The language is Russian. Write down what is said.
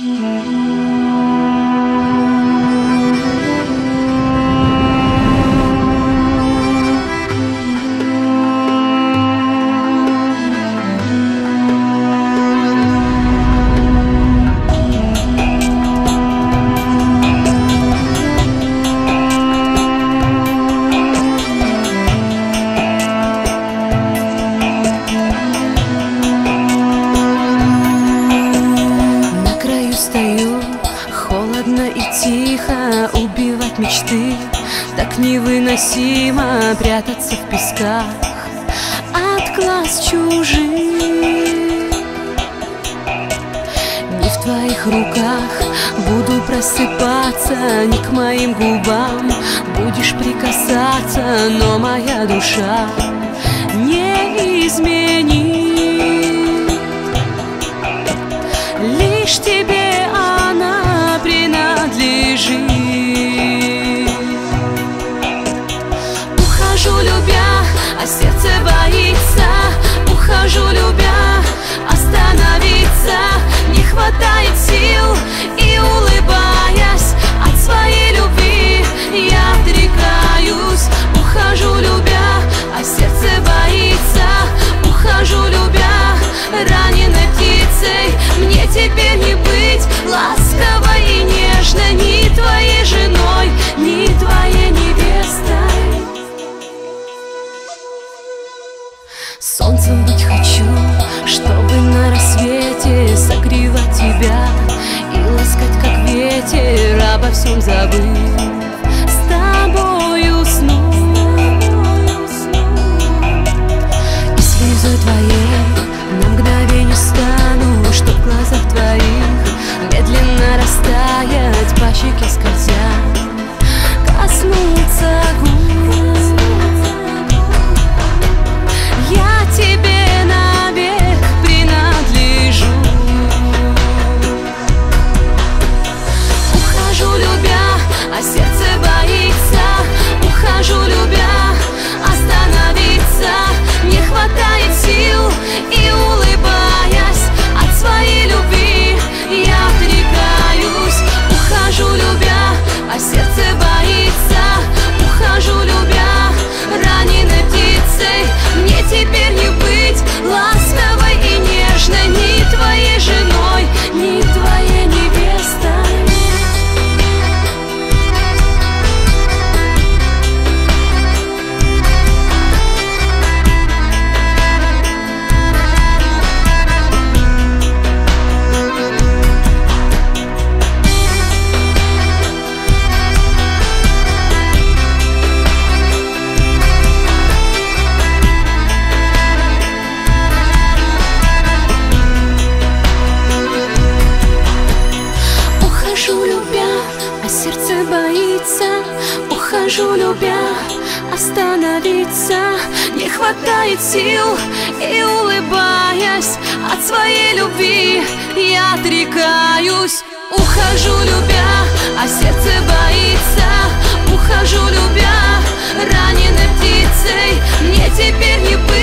Холодно и тихо, убивать мечты так невыносимо, прятаться в песках от глаз чужих. Не в твоих руках буду просыпаться, не к моим губам будешь прикасаться, но моя душа не изменит. Лишь тебе она принадлежит. Ухожу, любя, а сердце боится. Ухожу, любя, остановиться не хватает сил. И улыбаясь от своей любви, я отрекаюсь. Ухожу, любя, а сердце боится. Ухожу, любя, раненой птицей. Мне теперь не быть ласковой и нежной, ни твоей женой, ни твоей невестой. Солнцем быть хочу, чтобы на рассвете согревать тебя и ласкать, как ветер, обо всем забыв, с тобой усну. И слезой твоей на мгновение стану, чтоб в глазах твоих медленно растаять, по щеке скользя, коснуться губ. Я тебе навек принадлежу. Ухожу, любя, а сердце боится. Ухожу, любя, остановиться не хватает сил. И улыбаясь от своей любви, я отрекаюсь. Ухожу, любя, а сердце боится. Ухожу, любя, раненой птицей. Мне теперь не быть ласковой и нежной, ни твоей женой, ни твоей невестой. Ухожу, любя, остановиться не хватает сил. И улыбаясь от своей любви, я отрекаюсь. Ухожу, любя, а сердце боится. Ухожу, любя, раненой птицей. Мне теперь не быть